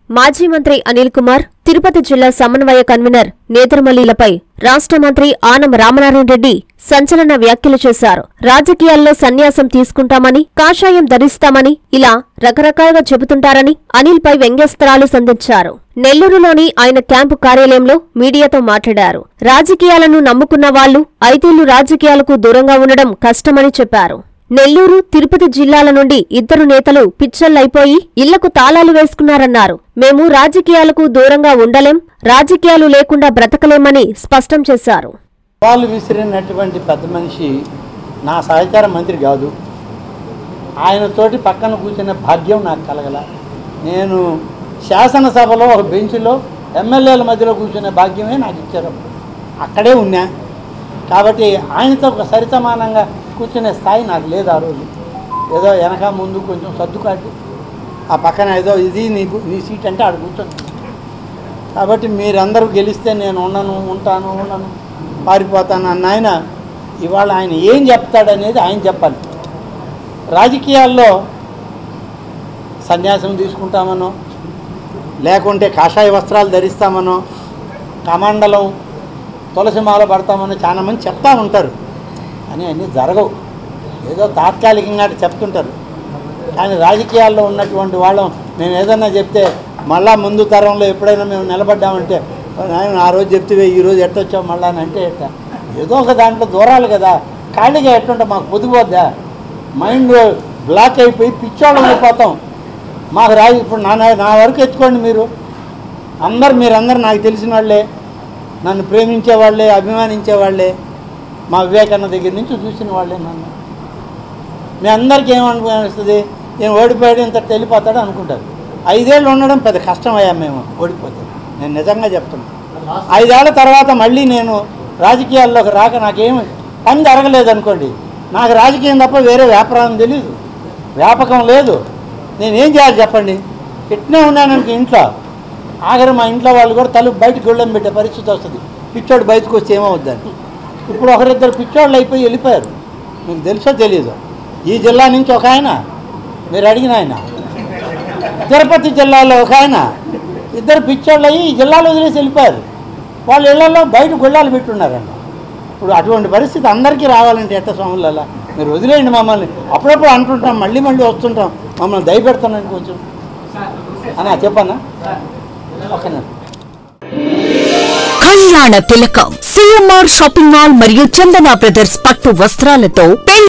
మాజీ మంత్రి అనిల్ కుమార్, తిరుపతి జిల్లా సమన్వయ కన్వీనర్ నేదురుమల్లిలపై రాష్ట్ర మంత్రి ఆనం రామనారాయణ రెడ్డి సంచలన వ్యాఖ్యలు చేశారు. రాజకీయాల్లో సన్యాసం తీసుకుంటామని, కాషాయం ధరిస్తామని ఇలా రకరకాలుగా చెబుతుంటారని అనిల్పై వ్యంగ్యాస్త్రాలు సంధించారు. నెల్లూరులోని ఆయన క్యాంపు కార్యాలయంలో మీడియాతో మాట్లాడారు. రాజకీయాలను నమ్ముకున్న వాళ్లు 5 ఏళ్లు రాజకీయాలకు దూరంగా ఉండడం కష్టమని చెప్పారు. నెల్లూరు, తిరుపతి జిల్లాల నుండి 2 నేతలు పిచ్చళ్లైపోయి ఇళ్లకు తాళాలు వేసుకున్నారన్నారు. మేము రాజకీయాలకు దూరంగా ఉండలేం, రాజకీయాలు లేకుండా బ్రతకలేమని స్పష్టం చేశారు. వాళ్ళు విసిరినటువంటి పెద్ద మనిషి నా సహచార మంత్రి కాదు. ఆయనతోటి పక్కన కూర్చునే భాగ్యం నాకు కలగల. నేను శాసనసభలో ఒక బెంచ్లో ఎమ్మెల్యేల మధ్యలో కూర్చునే భాగ్యమే నాకు ఇచ్చారు. అక్కడే ఉన్నా కాబట్టి ఆయనతో ఒక సరిసమానంగా కూర్చునే స్థాయి నాకు లేదు. ఆ రోజు ఏదో వెనక ముందు కొంచెం సర్దుకాటు ఆ పక్కన ఏదో ఇది నీ సీట్ అంటే ఆడ కూర్చొని. కాబట్టి మీరందరూ గెలిస్తే నేను ఉంటాను పారిపోతాను అన్న ఆయన ఇవాళ ఆయన ఏం చెప్తాడనేది ఆయన చెప్పాలి. రాజకీయాల్లో సన్యాసం తీసుకుంటామనో, లేకుంటే కాషాయ వస్త్రాలు ధరిస్తామనో, కమండలం తులసిమాల పడతామనో చాలామంది చెప్తా ఉంటారు. అని అన్నీ జరగవు. ఏదో తాత్కాలికంగా చెప్తుంటారు. కానీ రాజకీయాల్లో ఉన్నటువంటి వాళ్ళం మేము ఏదన్నా చెప్తే మళ్ళా ముందు తరంలో ఎప్పుడైనా మేము నిలబడ్డామంటే ఆ రోజు చెప్తే ఈరోజు ఎట్టొచ్చాం మళ్ళా అని అంటే ఎట్ట ఏదో ఒక దాంట్లో దూరాలు కదా. ఖాళీగా ఎట్టుంటే మాకు పొద్దుపోద్దా, మైండ్ బ్లాక్ అయిపోయి పిచ్చోళ్ళు అయిపోతాం. మాకు ఇప్పుడు నా వరకు ఎత్తుకోండి. మీరందరూ నాకు తెలిసిన వాళ్ళే, నన్ను ప్రేమించేవాళ్ళే, అభిమానించేవాళ్ళే, మా వివేకానంద దగ్గర నుంచి చూసిన వాళ్ళే. మీ అందరికీ ఏమనిపిస్తుంది, నేను ఓడిపోయాడు ఇంత వెళ్ళిపోతాడు అనుకుంటారు. 5 ఏళ్ళు ఉండడం పెద్ద కష్టమయ్యా మేము ఓడిపోతే. నేను నిజంగా చెప్తున్నాను. 5 ఏళ్ల తర్వాత మళ్ళీ నేను రాజకీయాల్లోకి రాక నాకేమి పని జరగలేదు అనుకోండి, నాకు రాజకీయం తప్ప వేరే వ్యాపారం తెలియదు, వ్యాపకం లేదు. నేనేం చేయాలి చెప్పండి? ఇట్నే ఉన్నాను ఇంట్లో. ఆఖరి మా ఇంట్లో వాళ్ళు కూడా తలుపు బయటకు గొళ్ళెం పెట్టే పరిస్థితి వస్తుంది. పిచ్చోడు బయటకు వచ్చి ఏమవుద్దని. ఇప్పుడు 1-2 పిచ్చోళ్ళు అయిపోయి వెళ్ళిపోయారు. మీకు తెలుసో తెలియదు. ఈ జిల్లా నుంచి ఒక ఆయన, మీరు అడిగిన ఆయన, తిరుపతి జిల్లాలో ఒక ఆయన, 2 పిచ్చోళ్ళు అయ్యి ఈ జిల్లాలో వదిలేసి వెళ్ళిపోయారు. వాళ్ళ ఇళ్లలో బయట గొళ్ళాలు పెట్టున్నారండి. ఇప్పుడు అటువంటి పరిస్థితి అందరికీ రావాలంటే ఎట్ట స్వాములలో మీరు వదిలేయండి మమ్మల్ని. అప్పుడప్పుడు అంటుంటాం, మళ్ళీ వస్తుంటాం, మమ్మల్ని దయపెడతానండి కొంచెం అన్నా చెప్పన్నా. ఓకేనా? కళ్యాణ తిలకం సిఎంఆర్ షాపింగ్ మాల్ మరియు చందన బ్రదర్స్ పట్టు వస్త్రాలతో